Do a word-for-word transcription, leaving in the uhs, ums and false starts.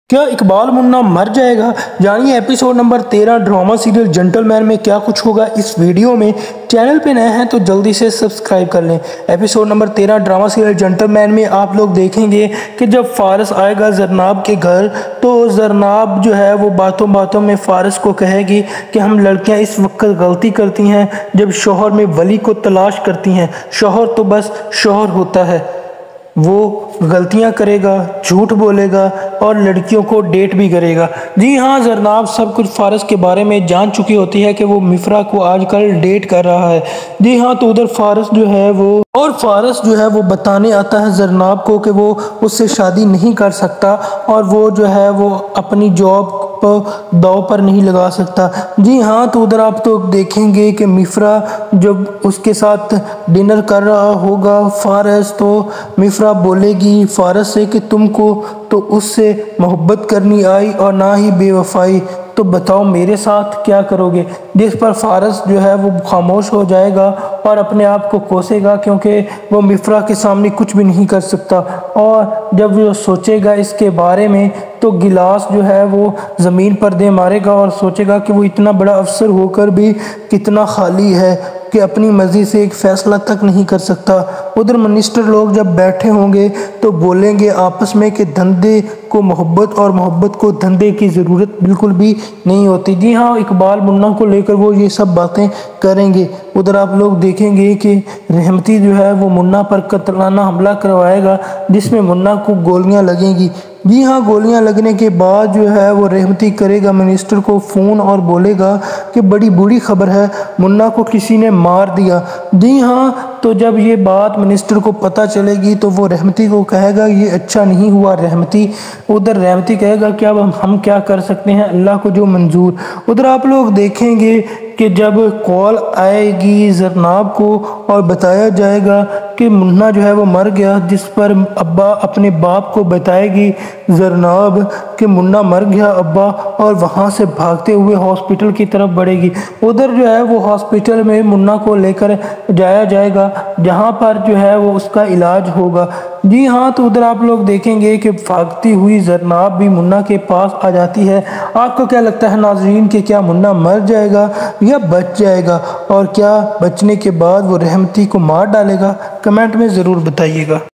کیا اقبال منا مر جائے گا؟ جانیے ایپیسوڈ نمبر تیرہ ڈرامہ سیریل جنٹل مین میں کیا کچھ ہوگا اس ویڈیو میں۔ چینل پہ نئے ہیں تو جلدی سے سبسکرائب کر لیں۔ ایپیسوڈ نمبر تیرہ ڈرامہ سیریل جنٹل مین میں آپ لوگ دیکھیں گے کہ جب فارس آئے گا زرناب کے گھر تو زرناب جو ہے وہ باتوں باتوں میں فارس کو کہے گی کہ ہم لڑکیاں اس وقت غلطی کرتی ہیں جب شوہر میں ولی کو تلاش کرتی ہیں۔ شوہر تو بس شوہر ہوتا ہے، وہ غلطیاں کرے گا، جھوٹ بولے گا اور لڑکیوں کو ڈیٹ بھی کرے گا۔ جی ہاں، زرناب سب کچھ فارس کے بارے میں جان چکی ہوتی ہے کہ وہ مفرا کو آج کل ڈیٹ کر رہا ہے۔ جی ہاں، تو ادھر فارس جو ہے وہ اور فارس جو ہے وہ بتانے آتا ہے زرناب کو کہ وہ اس سے شادی نہیں کر سکتا اور وہ جو ہے وہ اپنی جاب داؤ پر نہیں لگا سکتا۔ جی ہاں، تو ادھر آپ تو دیکھیں گے کہ مفرا جب اس کے ساتھ ڈنر کر رہا ہوگا فارس تو مفرا بولے گی فارس سے کہ تم کو تو اس سے محبت کرنی آئی اور نہ ہی بے وفائی، تو بتاؤ میرے ساتھ کیا کرو گے؟ جس پر فارس جو ہے وہ خاموش ہو جائے گا اور اپنے آپ کو کوسے گا کیونکہ وہ مفرا کے سامنے کچھ بھی نہیں کر سکتا، اور جب وہ سوچے گا اس کے بارے میں تو گلاس جو ہے وہ زمین پر دے مارے گا اور سوچے گا کہ وہ اتنا بڑا افسر ہو کر بھی کتنا خالی ہے کہ اپنی مرضی سے ایک فیصلہ تک نہیں کر سکتا۔ ادھر منسٹر لوگ جب بیٹھے ہوں گے تو بولیں گے آپس میں کہ دھندے کو محبت اور محبت کو دھندے کی ضرورت بالکل بھی نہیں ہوتی۔ جی ہاں، اقبال منا کو لے کر وہ یہ سب باتیں کریں گے۔ ادھر آپ لوگ دیکھیں گے کہ رحمتی جو ہے وہ منا پر قاتلانہ حملہ کروائے گا جس میں منا کو گولیاں لگیں گی۔ جی ہاں، گولیاں لگنے کے بعد جو ہے وہ رحمتی کرے گا منسٹر کو فون اور بولے گا کہ بڑی بری خبر ہے، منا کو کسی نے مار دیا۔ جی ہاں، تو جب یہ بات منسٹر کو پتہ چلے گی تو وہ رحمتی کو کہے گا یہ اچھا نہیں ہوا رحمتی۔ ادھر رحمتی کہے گا کہ اب ہم کیا کر سکتے ہیں، اللہ کو جو منظور۔ ادھر آپ لوگ دیکھیں گے کہ جب کال آئے گی زرناب کو اور بتایا جائے گا کہ منا جو ہے وہ مر گیا، جس پر ابا اپنے باپ کو بتائے گی زرناب کہ منا مر گیا ابا، اور وہاں سے بھاگتے ہوئے ہاسپٹل کی طرف بڑھے گی۔ ادھر جو ہے وہ ہاسپٹل میں منا کو لے کر جایا جائے گا جہاں پر جو ہے وہ اس کا علاج ہوگا۔ جی ہاں، تو ادھر آپ لوگ دیکھیں گے کہ بھاگتی ہوئی زرناب بھی منا کے پاس آ جاتی ہے۔ آپ کو کیا لگتا ہے ناظرین کہ کیا منا مر جائے گا یا بچ جائے گا، اور کیا بچنے کے بعد وہ رحمتی کو مار ڈالے گا؟ کمنٹ میں ضرور بتائیے گا۔